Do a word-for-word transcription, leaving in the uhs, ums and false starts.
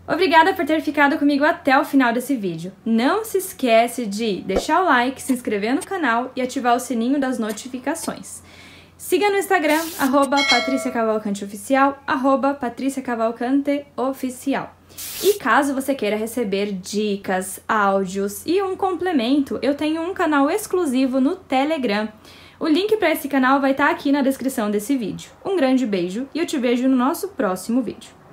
Obrigada por ter ficado comigo até o final desse vídeo. Não se esquece de deixar o like, se inscrever no canal e ativar o sininho das notificações. Siga no Instagram, arroba Patrícia Cavalcante Oficial, arroba Patrícia Cavalcante Oficial. E caso você queira receber dicas, áudios e um complemento, eu tenho um canal exclusivo no Telegram. O link para esse canal vai estar aqui na descrição desse vídeo. Um grande beijo e eu te vejo no nosso próximo vídeo.